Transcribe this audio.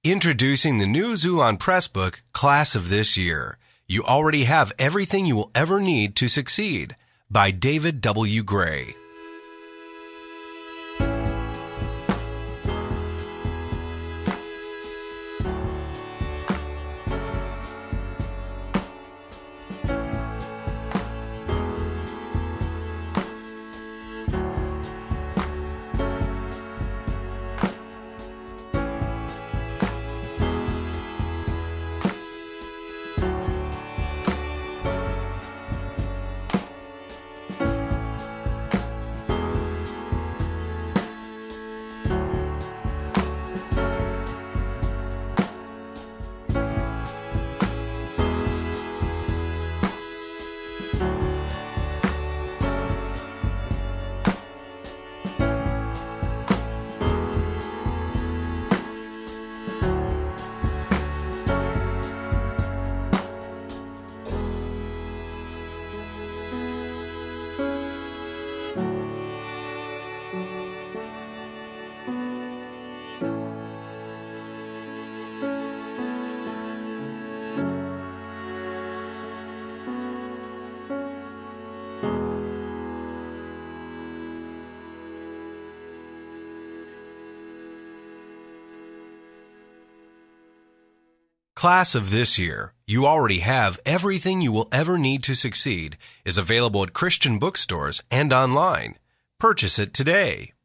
Introducing the new Xulon Pressbook, Class of This Year. You already have everything you will ever need to succeed. By David W. Gray. Class of This Year, You Already Have Everything You Will Ever Need to Succeed, is available at Christian bookstores and online. Purchase it today.